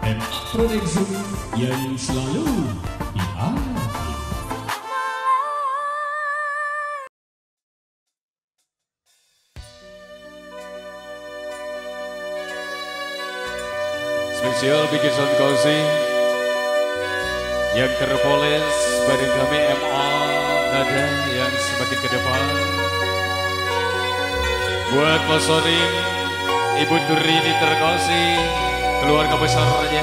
dan produksi yang selalu dihati. Spesial bikin sound cozy yang terpoles badan kami MA nada yang semakin ke depan. Buat Mas Soning, Ibu Turini terkasih, keluarga besarnya.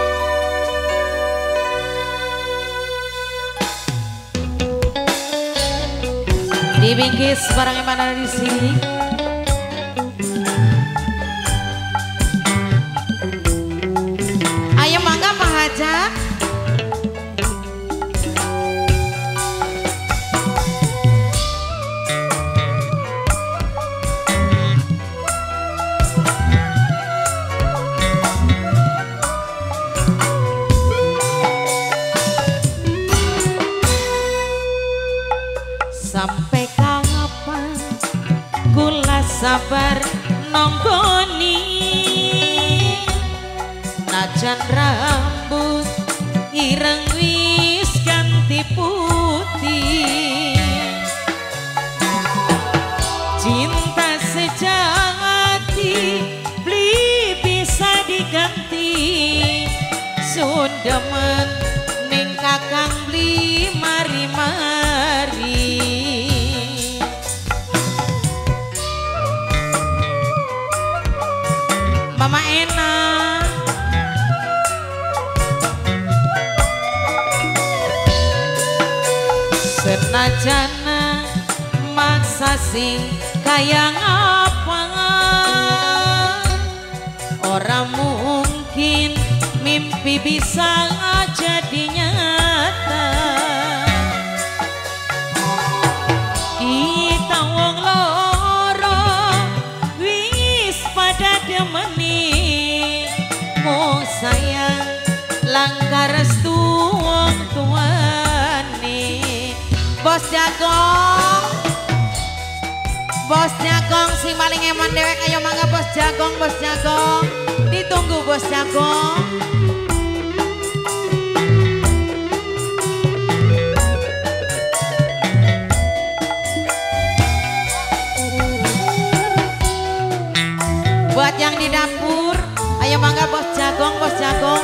Dibingkis barang yang mana di sini. Ayo mangga Pak Haja. Sampai kapan kula sabar nonggoni, najan rambut ireng wis ganti putih. Cinta sejati beli bisa diganti, sundemen ning kakang beli mari-mari. Mama enak senajana maksa sing kaya ngapa, orang mungkin mimpi bisa jadi nyata. Kita wong loro wis pada demeni, mau sayang langkah restu wong tuane. Bos Jagong, Bos Jagong sing paling eman dewek, ayo mangga Bos Jagong, Bos Jagong. Ditunggu Bos Jagong. Buat yang di dapur, ayo mangga Bos Jagong, Bos Jagong.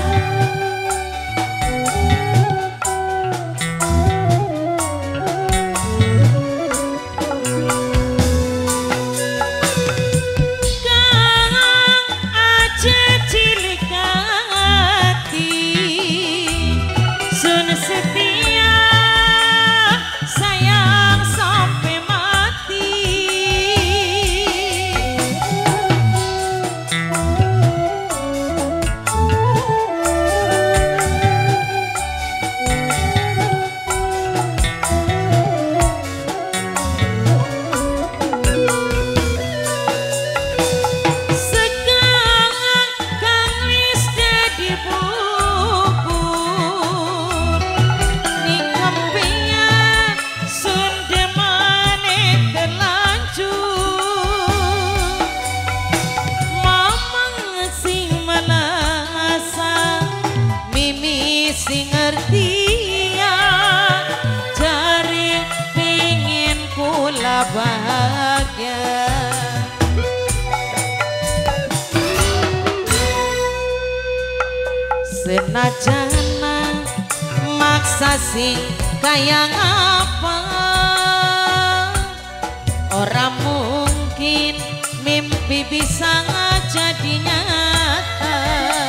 Sing ngerti ya, jari pingin kula bahagia. Senajana maksa sing kaya ngapa, orang mungkin mimpi bisa jadi nyata.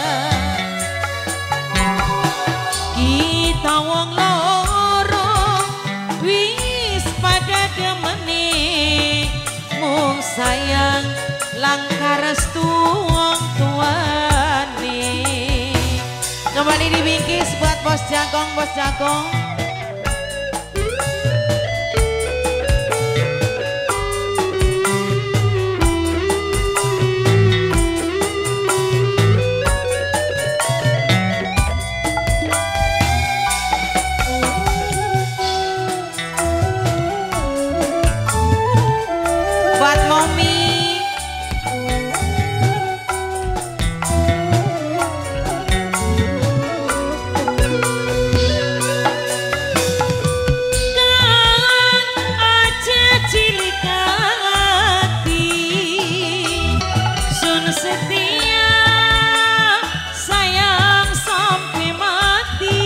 Kita wong loro wis pada demeni, mung sayang langkah restu wong tuane. Kembali dibingkis buat Bos Jagong, Bos Jagong. Buat Momi, setia sayang sampai mati.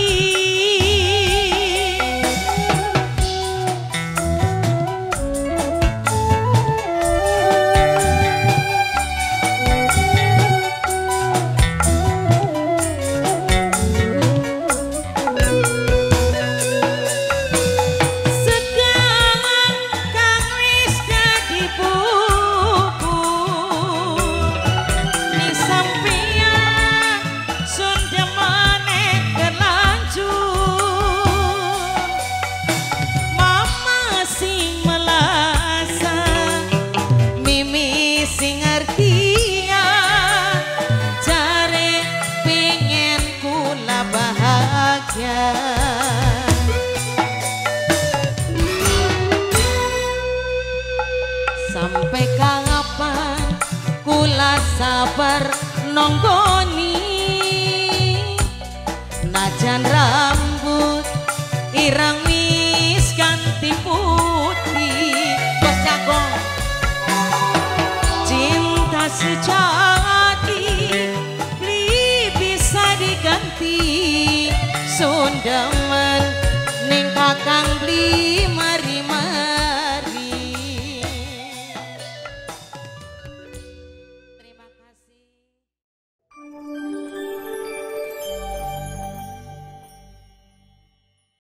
Sampai kapan kula sabar nonggoni, najan rambut irang wis ganti putih. Bos Jagong cinta sejak